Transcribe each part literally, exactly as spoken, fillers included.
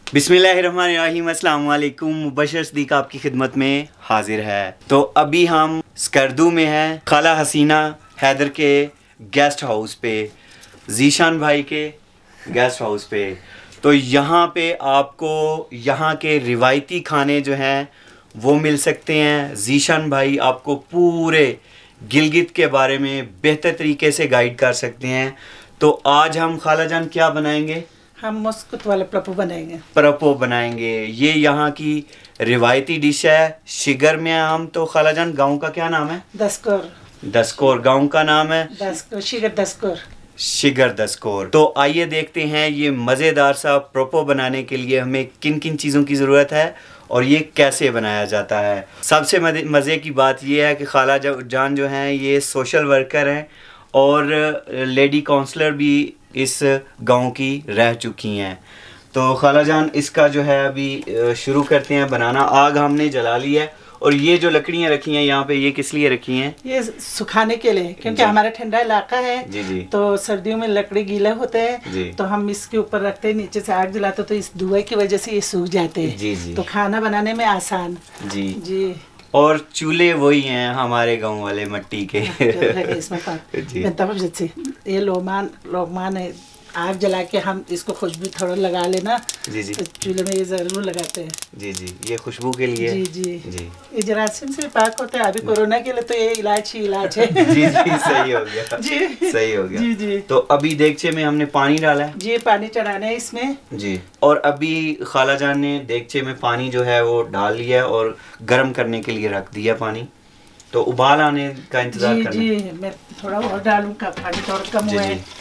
बिस्मिल्लाहिर्रहमानिर्रहीम, अस्सलाम वालेकुम। मुबशर सदीक आपकी खिदमत में हाजिर है। तो अभी हम स्कर्दू में हैं, खाला हसीना हैदर के गेस्ट हाउस पे, जीशान भाई के गेस्ट हाउस पे। तो यहाँ पे आपको यहाँ के रिवायती खाने जो हैं वो मिल सकते हैं। जीशान भाई आपको पूरे गिलगित के बारे में बेहतर तरीके से गाइड कर सकते हैं। तो आज हम खाला जान क्या बनाएंगे? हम मुस्कुत वाले प्रपो बनाएंगे। प्रपो बनाएंगे। ये यहाँ की रिवायती डिश है। शिगर में हम तो खाला जान गांव का क्या नाम है? दसकोर। दसकोर गांव का नाम है। दसकोर, शिगर दसकोर। शिगर दसकोर। तो आइए देखते हैं ये मज़ेदार सा प्रपो बनाने के लिए हमें किन किन चीज़ों की ज़रूरत है और ये कैसे बनाया जाता है। सबसे मज़े की बात ये है कि खाला जान जो हैं ये सोशल वर्कर हैं और लेडी काउंसलर भी इस गांव की रह चुकी हैं। तो खाला जान इसका जो है अभी शुरू करते हैं बनाना। आग हमने जला ली है और ये जो लकड़ियाँ रखी हैं यहाँ पे ये किस लिए रखी हैं? ये सुखाने के लिए, क्योंकि हमारा ठंडा इलाका है। जी जी। तो सर्दियों में लकड़ी गीले होते हैं, तो हम इसके ऊपर रखते हैं, नीचे से आग जलाते तो इस धुएं की वजह से ये सूख जाते हैं। जी जी। तो खाना बनाने में आसान। जी जी। और चूल्हे वही हैं हमारे गांव वाले मिट्टी के। इसमें ये लोगमान लोगमान है, आग जला के हम इसको खुशबू थोड़ा लगा लेना। जी जी। चूल्हे में ये जरूर लगाते हैं। जी जी, ये खुशबू के लिए। जी जी जी। ये जरासीम से पाक होता है। अभी कोरोना के लिए तो ये इलाज ही इलाज है। जी जी, सही हो गया। जी सही हो गया। जी जी। तो अभी देगचे में हमने पानी डाला है। जी, पानी चढ़ाना है इसमें। जी। और अभी खाला जान ने देगचे में पानी जो है वो डाल लिया और गर्म करने के लिए रख दिया पानी। तो उबाल आने का इंतजार करना। जी जी, मैं थोड़ा और डालूंगा, पानी थोड़ा कम हुआ है।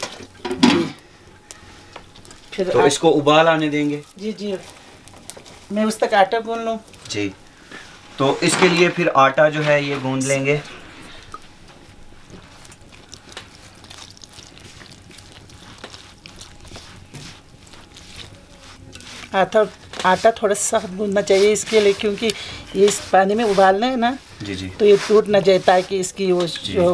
फिर तो इसको उबाल आने देंगे। जी जी, मैं उस तक आटा गूंद लूँ। जी। तो इसके लिए फिर आटा जो है ये गूंद लेंगे। आटा आटा थोड़ा सा गूंदना चाहिए इसके लिए, क्योंकि ये इस पानी में उबालना है ना। जी जी। तो ये टूट ना जाए, ताकि इसकी वो जो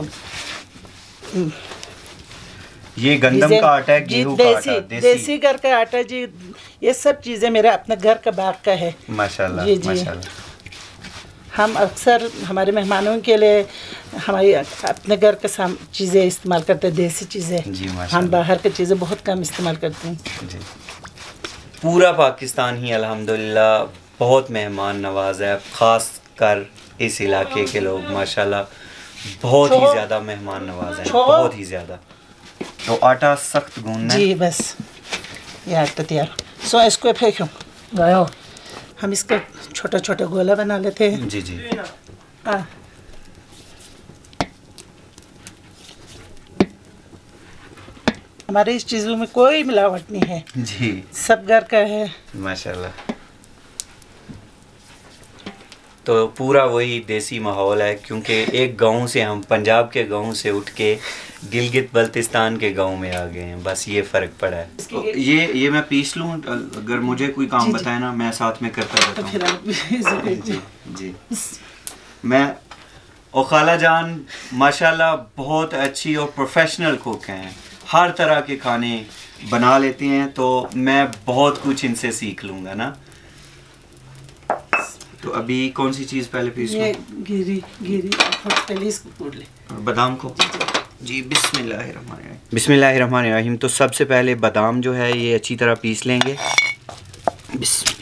ये गंदम का आटा है, गेहूं का आटा, देसी देसी घर का आटा जी। ये सब चीज़ें मेरे अपने घर का बाग का है। माशाल्लाह। जी जी। माशाल्लाह। हम अक्सर हमारे मेहमानों के लिए हमारी अपने घर के चीज़ें इस्तेमाल करते हैं, देसी चीज़ें। जी माशाल्लाह। हम बाहर की चीज़ें बहुत कम इस्तेमाल करते हैं। जी। पूरा पाकिस्तान ही अल्हम्दुलिल्लाह बहुत मेहमान नवाज है, ख़ास कर इस इलाके के लोग माशाल्लाह बहुत ही ज़्यादा मेहमान नवाज हैं, बहुत ही ज़्यादा। तो आटा सख्त गूंदना है। जी बस ये आटा तैयार। सो इसको फेंको गयो, हम इसका छोटा छोटा गोला बना लेते हैं। जी जी। आ। हमारे इस चीज़ों में कोई मिलावट नहीं है। जी। सब घर का है माशाल्लाह। तो पूरा वही देसी माहौल है, क्योंकि एक गांव से हम पंजाब के गांव से उठ के गिलगित बल्तिस्तान के गांव में आ गए हैं, बस ये फ़र्क पड़ा है। तो ये ये मैं पीस लूँ, अगर मुझे कोई काम बताए ना मैं साथ में करता रहता हूँ। जी जी। मैं और खाला जान माशाल्लाह बहुत अच्छी और प्रोफेशनल कुक हैं, हर तरह के खाने बना लेते हैं। तो मैं बहुत कुछ इनसे सीख लूँगा ना। तो अभी कौन सी चीज़ पहले पीस लूं? ये गिरी गिरी पहले इसको तोड़ ले, बादाम को। जी बिस्मिल्लाहिर्रहमानिर्रहीम। बिस्मिल्लाहिर्रहमानिर्रहीम। तो सबसे पहले बादाम जो है ये अच्छी तरह पीस लेंगे। बिस्मिल्लाह।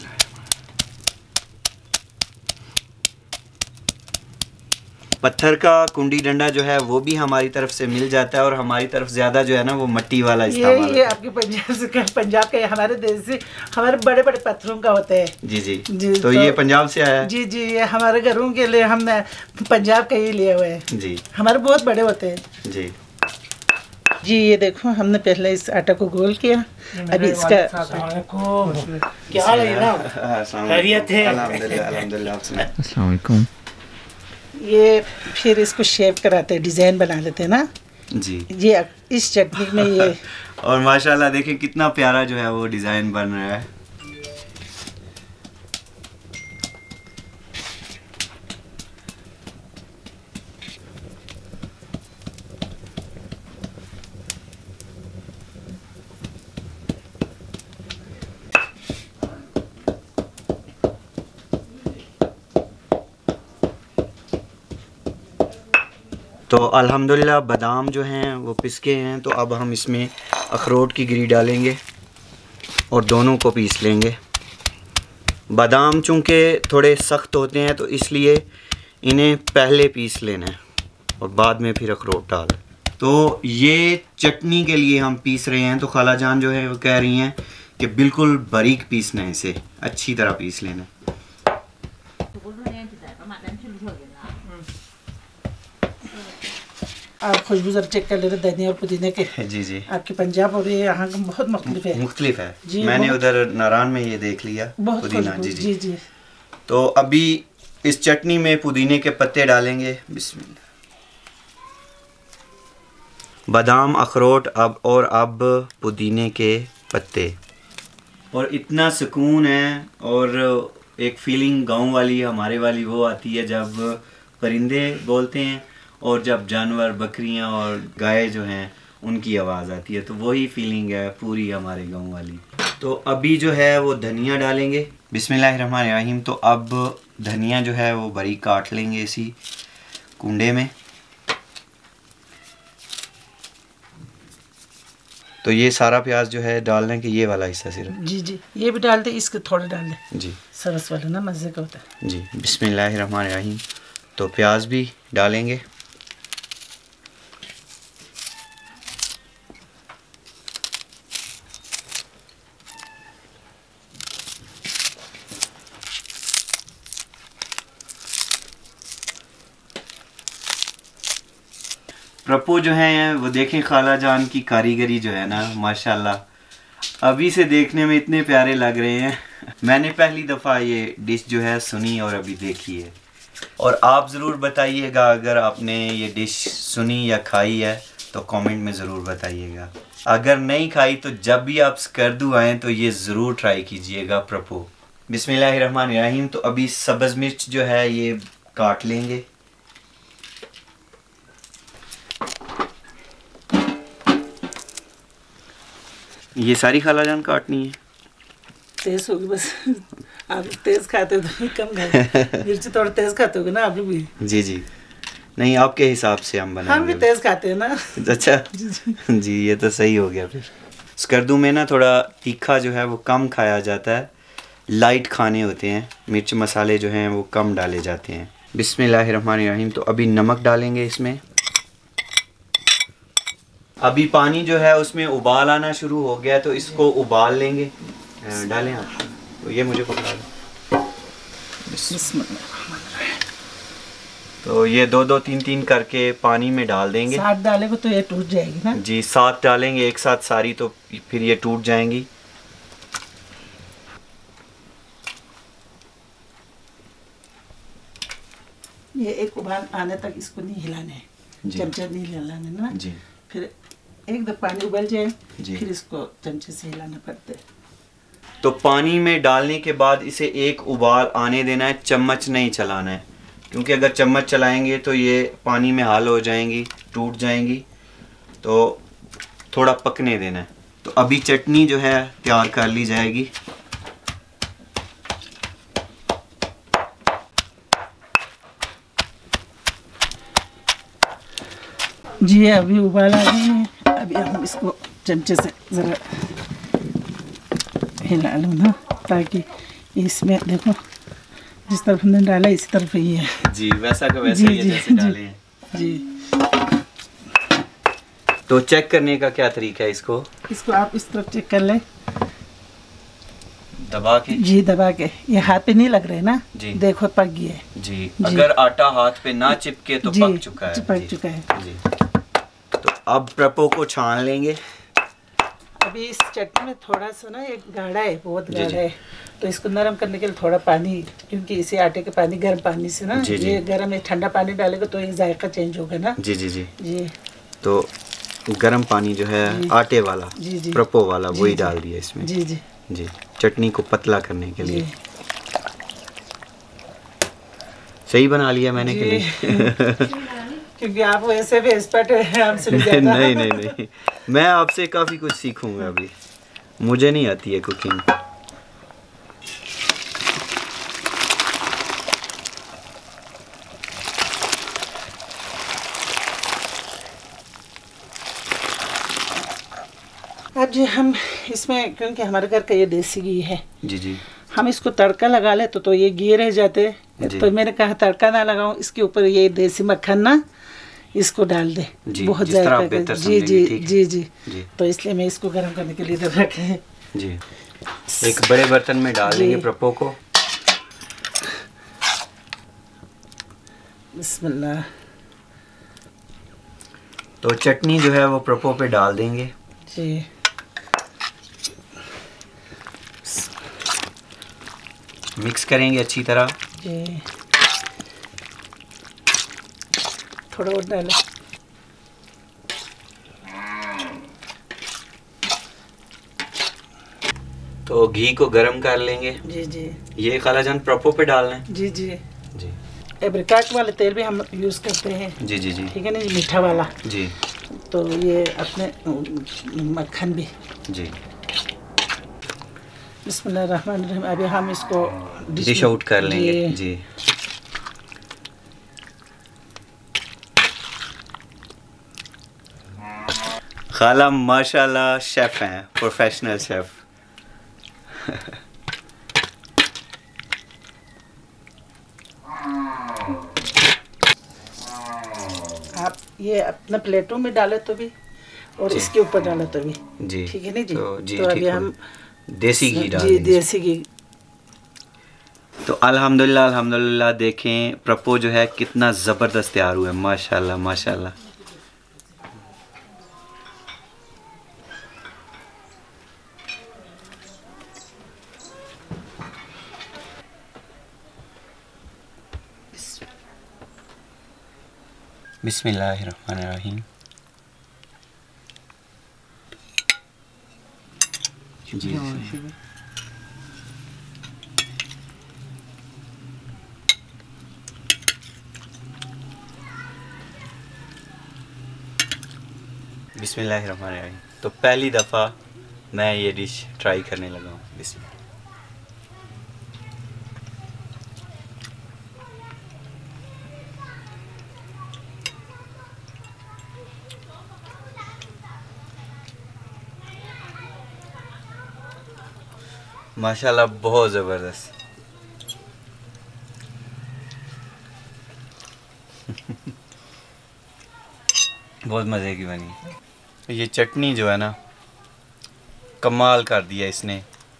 पत्थर का कुंडी डंडा जो है वो भी हमारी तरफ से मिल जाता है और हमारी तरफ ज़्यादा जो है ना वो मट्टी वाला इस्तेमाल। ये ये आपके पंजाब से पंजाब का, हमारे देश से हमारे बड़े बड़े पत्थरों का होता है। जी जी, जी। तो, तो ये पंजाब से आया है। जी जी, ये हमारे घरों के लिए हम पंजाब का ही लिए हुए हैं। जी। हमारे बहुत बड़े होते हैं। जी जी। ये देखो हमने पहले इस आटा को गोल किया, अभी इसका क्या हाल है ना? खैरियत है? अल्हम्दुलिल्लाह अल्हम्दुलिल्लाह। अस्सलाम वालेकुम। ये फिर इसको शेप कराते हैं, डिज़ाइन बना लेते हैं ना। जी। ये इस चटनी में ये और माशाल्लाह देखिए कितना प्यारा जो है वो डिज़ाइन बन रहा है। तो अल्हम्दुलिल्लाह बादाम जो हैं वो पिसके हैं, तो अब हम इसमें अखरोट की गिरी डालेंगे और दोनों को पीस लेंगे। बादाम चूँकि थोड़े सख्त होते हैं तो इसलिए इन्हें पहले पीस लेना है और बाद में फिर अखरोट डाल। तो ये चटनी के लिए हम पीस रहे हैं, तो खाला जान जो है वो कह रही हैं कि बिल्कुल बारीक पीसना है, इसे अच्छी तरह पीस लेना है। आप खुशबू जब चेक कर लेते धनिया और पुदीने के। जी जी। आपके पंजाब और ये यहाँ का बहुत मुख्तलिफ है। मुख्तलिफ है जी, मैंने उधर नारायण में ये देख लिया पुदीना। जी जी जी। तो अभी इस चटनी में पुदीने के पत्ते डालेंगे। बिस्मिल्लाह। बादाम, अखरोट अब और अब पुदीने के पत्ते, और इतना सुकून है और एक फीलिंग गांव वाली हमारे वाली वो आती है जब परिंदे बोलते हैं और जब जानवर बकरियां और गाय जो हैं उनकी आवाज़ आती है, तो वही फीलिंग है पूरी हमारे गांव वाली। तो अभी जो है वो धनिया डालेंगे। बिस्मिल्लाहिर्रहमानिर्रहीम। तो अब धनिया जो है वो बारीक काट लेंगे इसी कुंडे में। तो ये सारा प्याज जो है डाल दें कि ये वाला हिस्सा सिर्फ? जी जी, ये भी डाल दें, इसके थोड़े डाल दें जी, सरस वाला ना मज़े का होता है जी। बिस्मिल्लाहिर्रहमानिर्रहीम। तो प्याज भी डालेंगे। प्रपो जो हैं वो देखें, खाला जान की कारीगरी जो है ना माशाल्लाह अभी से देखने में इतने प्यारे लग रहे हैं। मैंने पहली दफ़ा ये डिश जो है सुनी और अभी देखी है, और आप ज़रूर बताइएगा अगर आपने ये डिश सुनी या खाई है तो कमेंट में ज़रूर बताइएगा। अगर नहीं खाई तो जब भी आप स्कर्दू आएँ तो ये ज़रूर ट्राई कीजिएगा प्रपो। बिस्मिल्लाहिर्रहमानिर्रहीम। तो अभी सब्ज़ मिर्च जो है ये काट लेंगे। ये सारी खाला जान काटनी है? तेज होगी बस। आप तेज खाते हो तो कम खाते, मिर्च थोड़ा तेज खाते हो ना आप लोग भी? जी जी, नहीं आपके हिसाब से हम बनाएंगे। हम भी तेज खाते हैं ना। अच्छा जी, जी। जी ये तो सही हो गया। फिर स्कर्दू में ना थोड़ा तीखा जो है वो कम खाया जाता है, लाइट खाने होते हैं, मिर्च मसाले जो हैं वो कम डाले जाते हैं। बिस्मिल्लाहिर्रहमानिर्रहीम। तो अभी नमक डालेंगे इसमें। अभी पानी जो है उसमें उबाल आना शुरू हो गया, तो इसको उबाल लेंगे। डालें आप, तो ये मुझे पकड़ा दो। तो ये दो दो तीन तीन करके पानी में डाल देंगे। साथ डालेंगे तो ये टूट जाएगी ना जी, साथ डालेंगे एक साथ सारी, तो फिर ये टूट जाएंगी। ये एक उबाल आने तक इसको नहीं हिलाना है, चमचा नहीं हिलाना ना जी। फिर एक दफा पानी उबल जाए फिर इसको चमचे से हिलाना पड़ता है। तो पानी में डालने के बाद इसे एक उबाल आने देना है, चम्मच नहीं चलाना है, क्योंकि अगर चम्मच चलाएंगे तो ये पानी में हाल हो जाएंगी, टूट जाएंगी, तो थोड़ा पकने देना है। तो अभी चटनी जो है तैयार कर ली जाएगी। जी अभी उबाल आ गए हैं, अभी हम इसको चमचे से ज़रा हिला लो ना, ताकि इसमें देखो जिस तरफ हमने डाला इसी तरफ ही है जी, वैसा का वैसा ही है जैसे डाले हैं जी। तो चेक करने का क्या तरीका है इसको? इसको आप इस तरफ चेक कर लें, दबा के जी, दबा के। ये हाथ पे नहीं लग रहे ना जी, देखो पक गया है जी, जी। अगर आटा हाथ पे ना चिपके तो पक चुका है, पक चुका है जी। तो अब प्रपो को छान लेंगे। अभी इस चटनी में थोड़ा सा ना एक गाढ़ा है, बहुत गाढ़ा है, तो इसको नरम करने के लिए थोड़ा पानी, क्योंकि इसे आटे के पानी गर्म पानी से ना जी, ये गर्म में ठंडा पानी डालेगा तो ये जायका चेंज होगा ना जी जी जी जी। तो गर्म पानी जो है आटे वाला जी, जी, प्रपो वाला वही डाल दिया इसमें जी जी जी, चटनी को पतला करने के लिए। सही बना लिया मैंने के लिए क्योंकि आप वैसे भी एक्सपर्ट हैं हमसे भी ज़्यादा। नहीं नहीं नहीं, मैं आपसे काफ़ी कुछ सीखूंगा, अभी मुझे नहीं आती है कुकिंग। जी हम इसमें, क्योंकि हमारे घर का ये देसी घी है जी जी, हम इसको तड़का लगा ले तो तो ये घी रह जाते, तो मैंने कहा तड़का ना लगाऊं, इसके ऊपर ये देसी मक्खन ना इसको डाल दे, बहुत ज़्यादा जी जी जी जी जी, तो इसलिए मैं इसको गर्म करने के लिए इधर रखे जी। एक बड़े बर्तन में डाल देंगे प्रपो को। बिस्मिल्लाह। तो चटनी जो है वो प्रपो पे डाल देंगे जी। मिक्स करेंगे अच्छी तरह जी। थोड़ा और डालें। तो घी को गरम कर लेंगे जी जी। ये खालाजान प्रपो पे डालना है जी जी जी। एब्रिकॉट वाले तेल भी हम यूज़ करते हैं जी जी जी, ठीक है ना जी, मीठा वाला जी। तो ये अपने मक्खन भी जी। बिस्मिल्लाहिर्रहमानिर्रहीम। अभी हम इसको डिश आउट कर लेंगे जी। खाला माशाल्लाह शेफ हैं, प्रोफेशनल शेफ। आप ये अपने प्लेटों में डाले तो भी और इसके ऊपर डाले तो भी जी, ठीक है ना जी। तो, जी, तो अभी हम देसी घी डाल जी, देसी घी। तो अल्हम्दुलिल्लाह अल्हम्दुलिल्लाह देखें प्रपो जो है कितना ज़बरदस्त तैयार हुआ है, माशाल्लाह माशाल्लाह। बिस्मिल्लाहिर्रहमानिर्रहीम। जी बिस्मिल्लाहिर्रहमानिर्रहीम। तो पहली दफ़ा मैं ये डिश ट्राई करने लगा हूँ। बिस्मिल्लाह। माशाल्लाह बहुत ज़बरदस्त। बहुत मज़े की बनी। ये चटनी जो है ना कमाल कर दिया इसने,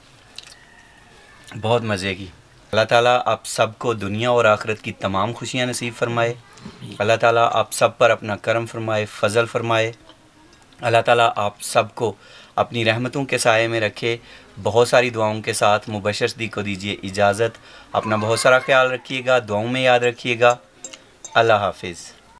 बहुत मज़े की। अल्लाह ताला आप सबको दुनिया और आखिरत की तमाम खुशियाँ नसीब फरमाए। अल्लाह ताला आप सब पर अपना करम फरमाए, फ़ज़ल फरमाए। अल्लाह ताला आप सबको अपनी रहमतों के साए में रखे। बहुत सारी दुआओं के साथ मुबशर सिद्दीक़ को दीजिए इजाज़त। अपना बहुत सारा ख्याल रखिएगा, दुआओं में याद रखिएगा। अल्लाह हाफिज़।